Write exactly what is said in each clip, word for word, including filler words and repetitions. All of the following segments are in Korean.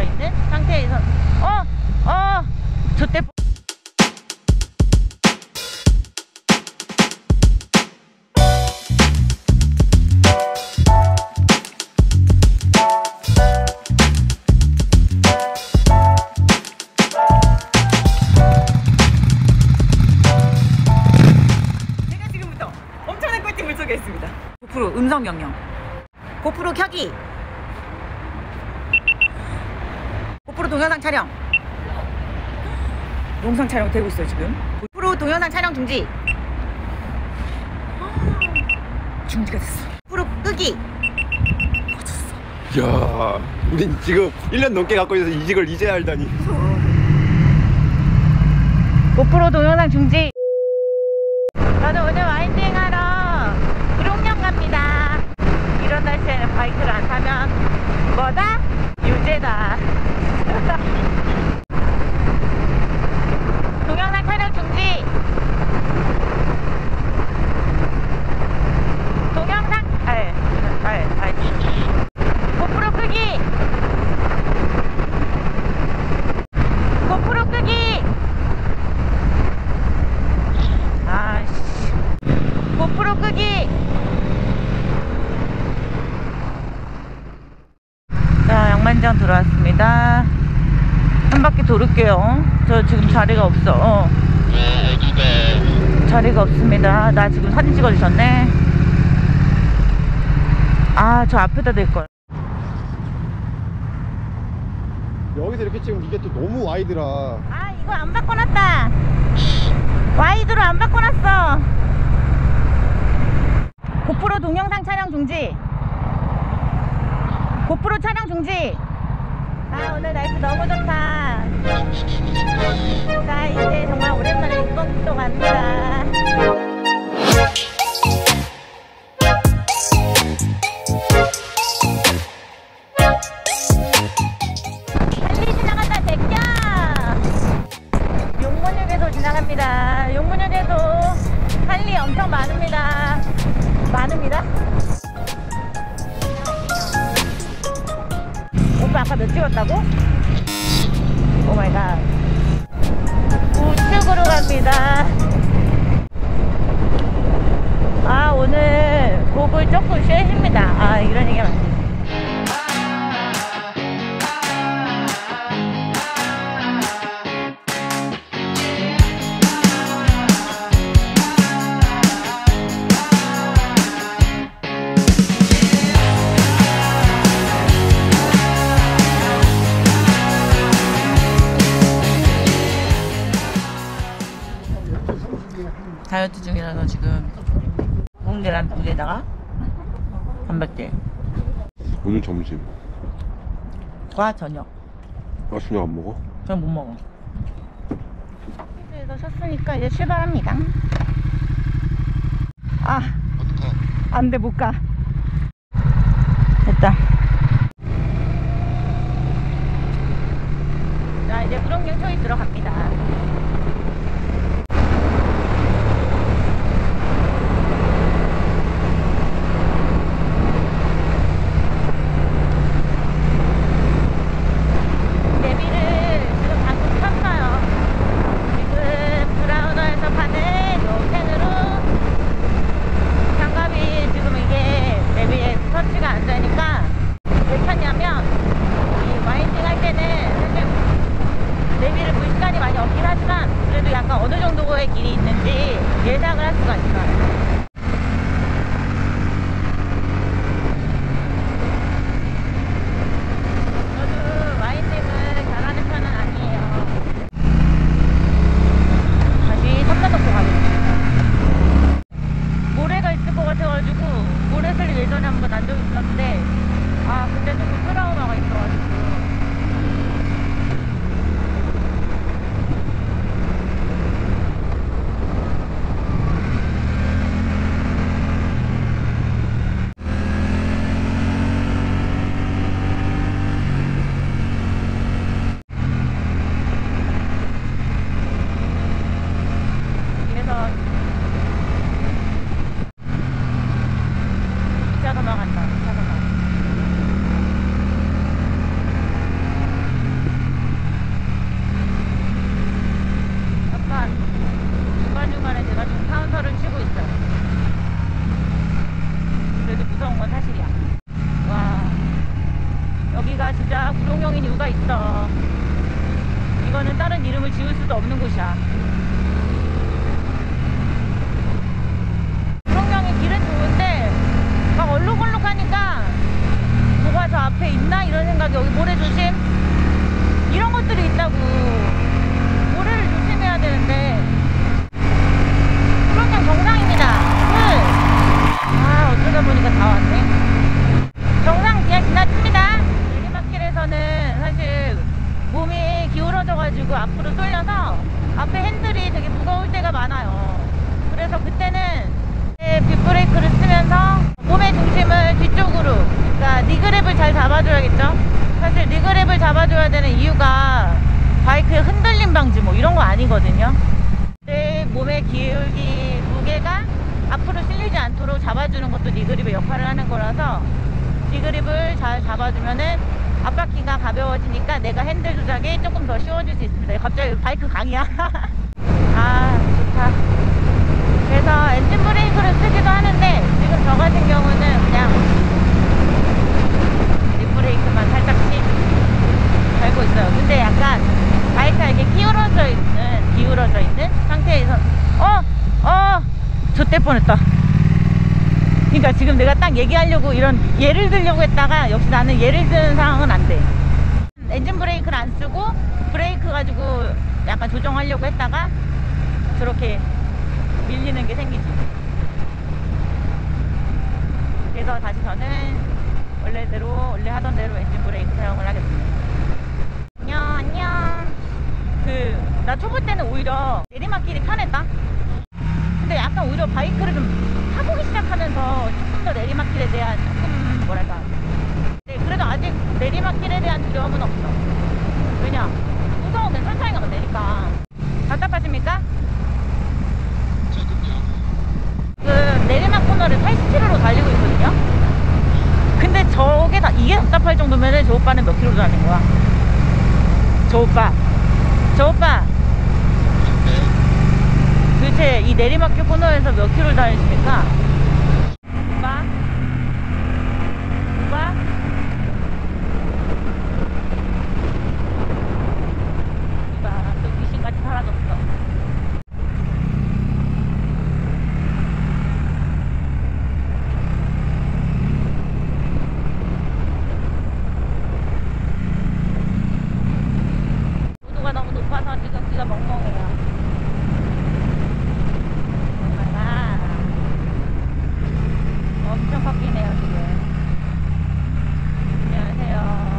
들어있는 상태에서 어! 어! 저때 있습니다. 고프로 음성 명령. 고프로 켜기. 고프로 동영상 촬영. 영상 촬영 되고 있어요 지금. 고프로 동영상 촬영 중지. 중지가 됐어. 고프로 끄기. 꺼졌어. 이야, 우린 지금 일 년 넘게 갖고 있어서 이직을 이제 알다니. 고프로 동영상 중지. 저는 오늘 와인딩 하러 기록령 갑니다. 이런 날씨에는 바이크를 안 타면 뭐다? 유죄다. 동영상 촬영 중지. 동영상 아예 아예 아예 고프로 끄기. 고프로 끄기. 아씨 고프로 끄기. 자, 양만장 들어왔습니다. 한 바퀴 돌을게요. 저 지금 자리가 없어. 어. 네, 어디가? 자리가 없습니다. 나 지금 사진 찍어주셨네. 아, 저 앞에다 댈걸. 여기서 이렇게 찍으면 이게 또 너무 와이드라. 아, 이거 안 바꿔놨다. 와이드로 안 바꿔놨어. 고프로 동영상 촬영 중지. 고프로 촬영 중지. 아, 오늘 날씨 너무 좋다. 자, 이제 정말 오랜만에 육봉도 갑니다. 빨리 지나간다 제껴. 용문역에서 지나갑니다. 용문역에도 할리 엄청 많습니다. 많습니다. 오빠 아까 몇 찍었다고? 오마이갓. 우측으로 갑니다. 아, 오늘 곡을 조금 쉬십니다. 아, 이런 얘기가 많지. 다이어트 중이라서 지금 붕대랑 두 개다가 단백질 오늘 점심. 과 저녁. 아, 저녁 안 먹어? 전 못 먹어. 그래서 셨으니까 이제 출발합니다. 아, 안돼 못 가. 됐다. 자, 이제 구룡령 초이 들어갑니다. 어느 정도의 길이 있는지 예상을 할 수가 있어요. 저도 와인딩을 잘하는 편은 아니에요. 다시 삼라놓고 가겠습니다. 모래가 있을 것 같아가지고 모래를 예전에 한번 안 적이 있었는데 아, 근데 조금 트라우마가 있어가지고 차가 막았다. 차가 막. 여기가 진짜 구룡령인 이유가 있어. 이거는 다른 이름을 지을 수도 없는 곳이야. 구룡령의 길은 좋은데 막 얼룩얼룩하니까 뭐가 저 앞에 있나 이런 생각이. 여기 모래 조심 이런 것들이 있다고. 모래를 조심해야 되는데. 구룡령 정상입니다. 아 어쩌다 보니까 다 왔네. 정상 그냥 지나칩니다. 내리막길에서는 사실 몸이 기울어져가지고 앞으로 쏠려서 앞에 핸들이 되게 무거울 때가 많아요. 그래서 그때는 빗브레이크를 쓰면서 몸의 중심을 뒤쪽으로, 그러니까 니그랩을 잘 잡아줘야겠죠. 사실 니그랩을 잡아줘야 되는 이유가 바이크의 흔들림 방지 뭐 이런 거 아니거든요. 내 몸의 기울기 무게가 앞으로 실리지 않도록 잡아주는 것도 니그립의 역할을 하는 거라서 니그립을 잘 잡아주면은 앞바퀴가 가벼워지니까 내가 핸들 조작이 조금 더 쉬워질 수 있습니다. 갑자기 바이크 강이야. 아 좋다. 그래서 엔진 브레이크를 쓰기도 하는데 지금 저 같은 경우는 그냥 립 브레이크만 살짝씩 밟고 있어요. 근데 약간 바이크가 이렇게 기울어져 있는 기울어져 있는 상태에서 어! 어! 좆될 뻔했다. 그러니까 지금 내가 딱 얘기하려고 이런 예를 들려고 했다가 역시 나는 예를 드는 상황은 안 돼. 엔진 브레이크를 안 쓰고 브레이크 가지고 약간 조정하려고 했다가 저렇게 밀리는 게 생기지. 그래서 다시 저는 원래대로 원래 하던 대로 엔진 브레이크 사용을 하겠습니다. 안녕 안녕. 그 나 초보 때는 오히려 내리막길이 편했다. 근데 약간 오히려 바이크를 좀 타보기 시작하면서 조금 더 내리막길에 대한 조금 뭐랄까, 네, 그래도 아직 내리막길에 대한 두려움은 없어. 왜냐? 무서우면 천천히 가면 되니까. 답답하십니까? 그 내리막 코너를 팔십 킬로미터로 달리고 있거든요. 근데 저게 다 이게 답답할 정도면은 저 오빠는 몇 킬로 다닌 거야? 저 오빠 저 오빠 도대체 이 내리막길 코너에서 몇 킬로 다니십니까? 오빠? 오빠? 오빠 또 귀신같이 사라졌어. 고도가 너무 높아서 지금 귀가 멍멍해요. 엄청 꺾이네요 지금. 안녕하세요.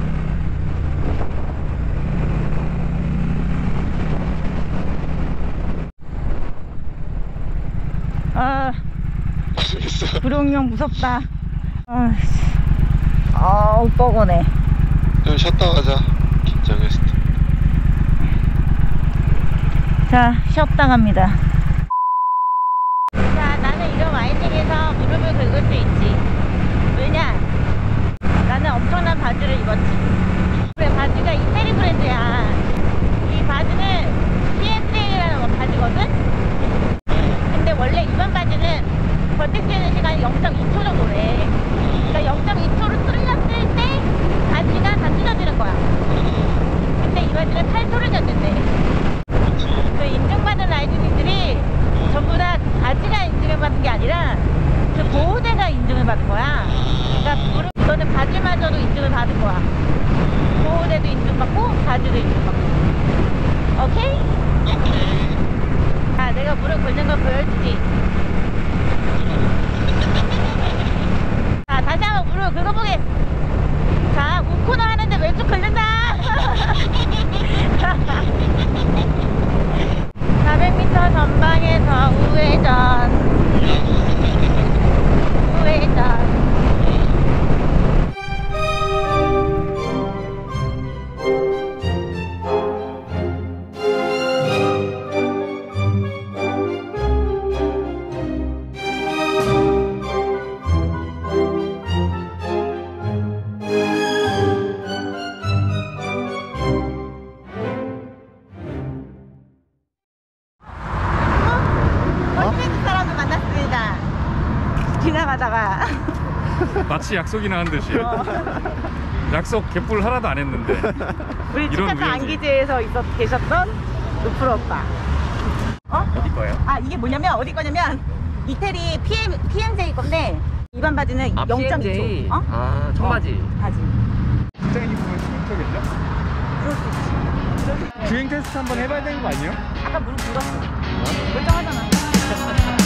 아 구룡령 무섭다. 아씨 아우 뻐근해. 좀 쉬었다 가자. 긴장했을 때. 자 쉬었다 갑니다. 자 나는 이런 와인딩에서 무릎을 긁을 수 있지. 왜냐? 나는 엄청난 바지를 입었지. 그래 바지가 이태리 브랜드야. 이 바지는 피에스에이라는 바지거든? 근데 원래 일반 바지는 버틸 수 있는 시간이 영 점 이 초 정도래. 그러니까 영 점 이 초를 뚫렸을 때 바지가 다 찢어지는 거야. 근데 이 바지는 팔 초를 졌는데 그 인증받은 라이더님들이 전부 다 바지가 인증을 받은 게 아니라 그 보호대가 인증을 받은 거야. 그러니까 무릎, 이거는 바지마저도 인증을 받은 거야. 보호대도 인증받고 바지도 인증받고. 오케이? 자 내가 무릎 꿇는 거 보여주지. 자 다시 한번 무릎 긁어보게. 자 우코너 하는데 왼쪽 긁는다. 사백 미터 전방에서 우회전. 우회전. 지나가다가 마치 약속이나 한 듯이. 어. 약속 개뿔 하나도 안 했는데. 우리 이런 치카타 우연이. 안기지에서 있었, 계셨던 루프로 오빠. 어? 어디 거예요? 아 이게 뭐냐면 어디 거냐면 이태리 피엠, 피엠제이 건데 일반 바지는 아, 영 점 이 피엠제이. 초. 어? 아, 청바지. 어, 바지. 직장인이 보면 스쿠터겠죠? 그럴 수 있지. 주행 테스트 한번 해봐야 되는 거 아니에요? 아까 무릎 꿇었어. 멀쩡하잖아.